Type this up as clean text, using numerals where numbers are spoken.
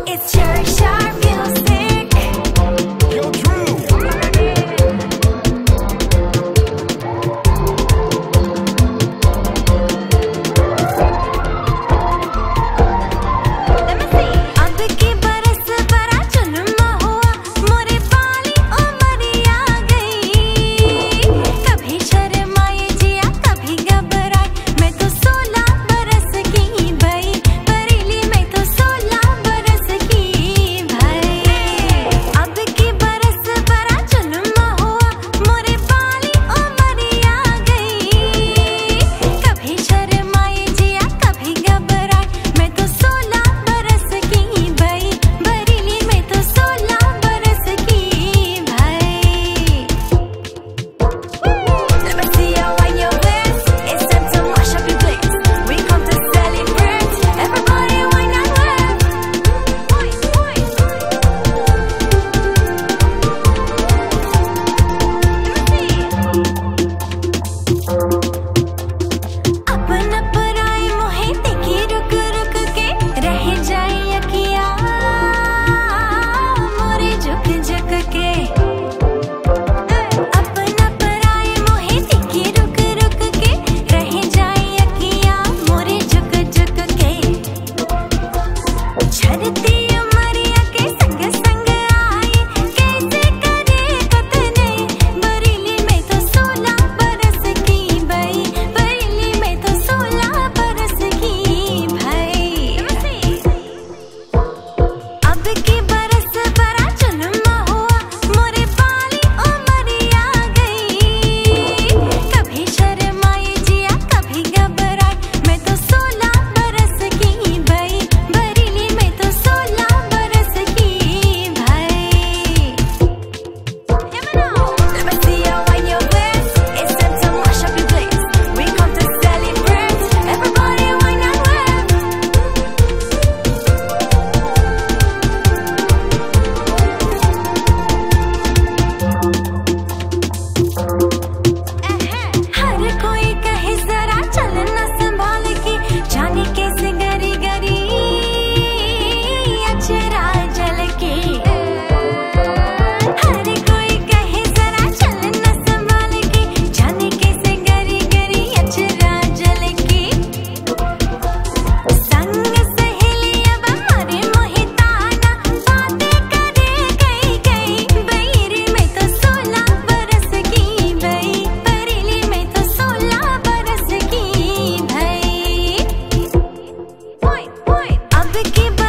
It's Cherry Sharp Music. Yo, Drew. Let me see. अब की बरस बड़ा जुल्म हुआ, मोरे वाली उम्र आ गई। कभी शर्माए जिया, कभी घबराए, मैं तो 16 बरस की भई। बरेली में तो 16 बरस की भई। अब की बरस बड़ा जुल्म हुआ, मोरे वाली उम्र आ गई। कभी शर्माए जिया, कभी घबराए, मैं तो 16 बरस की भई। बरेली में तो 16 बरस की भई। Let me see you on your waist. It's time to mash up your place. We come to celebrate. Everybody wine and wave. अपन पराए मोहे देखी रुक रुक के रह जाए यकिया मोरे झुक झुक के। अपना पराए मोहे देखी रुक रुक के रह जाए यकिया मोरे झुक झुक के। झरती उमरिया के संग संग आए कैसे करे कतने। बरेली में तो 16 बरस की भई। बरेली में तो 16 बरस की भई। अब की बरस बड़ा जुल्म हुआ, मोरे वाली उम्र आ गई। कभी शर्माए जिया, कभी घबराए, मैं तो 16 बरस की भई। बरेली में तो 16 बरस की भई। Let me see you on your waist. It's time to mash up your place. We come to celebrate. Everybody wine and wave. हर कोई कहे जरा चलना संभाल के, जाने कैसे गरी गरी अचरा जल के। हर कोई कहे जरा चलना संभाल के, जाने कैसे गरी गरी अचरा जल के। संग सहेली अब हमारे मोहे ताना, बातें करे गई गई। बरेली में तो 16 बरस की भई। बरेली में तो 16 बरस की भई। अब की